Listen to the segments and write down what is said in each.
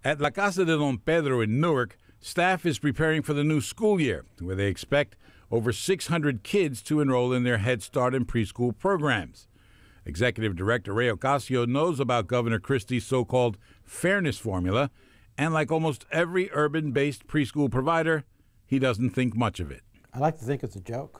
At La Casa de Don Pedro in Newark, staff is preparing for the new school year, where they expect over 600 kids to enroll in their Head Start and preschool programs. Executive Director Ray Ocasio knows about Governor Christie's so-called fairness formula, and like almost every urban-based preschool provider, he doesn't think much of it. I like to think it's a joke,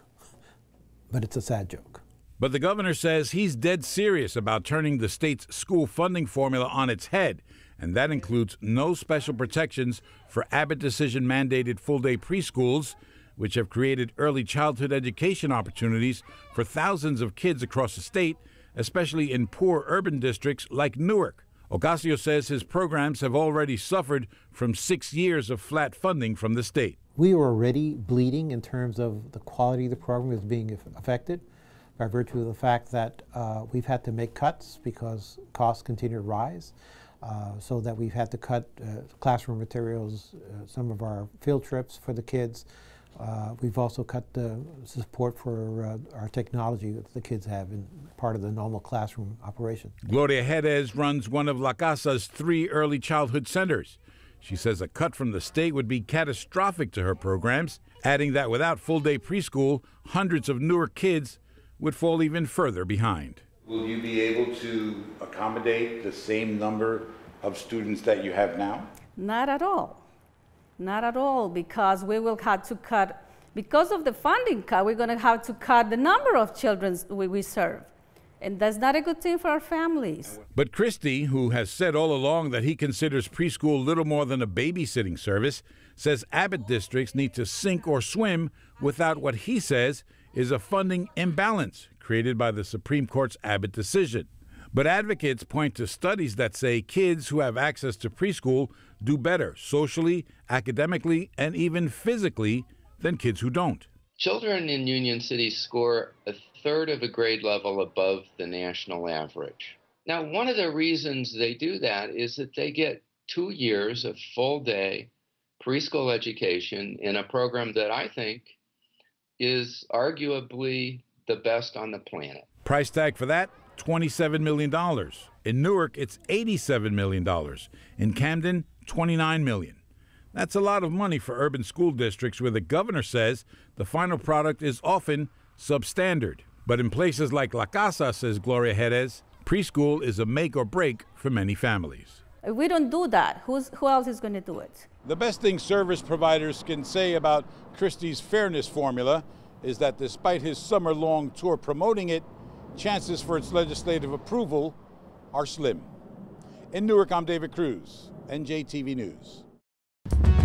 but it's a sad joke. But the governor says he's dead serious about turning the state's school funding formula on its head, and that includes no special protections for Abbott decision-mandated full-day preschools, which have created early childhood education opportunities for thousands of kids across the state, especially in poor urban districts like Newark. Ocasio says his programs have already suffered from 6 years of flat funding from the state. We were already bleeding in terms of the quality of the program is being affected by virtue of the fact that we've had to make cuts because costs continue to rise, so that we've had to cut classroom materials, some of our field trips for the kids. We've also cut the support for our technology that the kids have in part of the normal classroom operation. Gloria Jerez runs one of La Casa's 3 early childhood centers. She says a cut from the state would be catastrophic to her programs, adding that without full-day preschool, hundreds of Newark kids would fall even further behind. Will you be able to accommodate the same number of students that you have now? Not at all. Not at all, because we will have to cut, because of the funding cut, we're going to have to cut the number of children we serve. And that's not a good thing for our families. But Christie, who has said all along that he considers preschool little more than a babysitting service, says Abbott districts need to sink or swim without what he says is a funding imbalance created by the Supreme Court's Abbott decision. But advocates point to studies that say kids who have access to preschool do better socially, academically, and even physically than kids who don't. Children in Union City score a third of a grade level above the national average. Now, one of the reasons they do that is that they get 2 years of full-day preschool education in a program that I think is arguably the best on the planet. Price tag for that? $27 million. In Newark, it's $87 million. In Camden, $29 million. That's a lot of money for urban school districts where the governor says the final product is often substandard. But in places like La Casa, says Gloria Jerez, preschool is a make or break for many families. If we don't do that, who else is going to do it? The best thing service providers can say about Christie's fairness formula is that despite his summer-long tour promoting it, chances for its legislative approval are slim. In Newark, I'm David Cruz, NJTV News.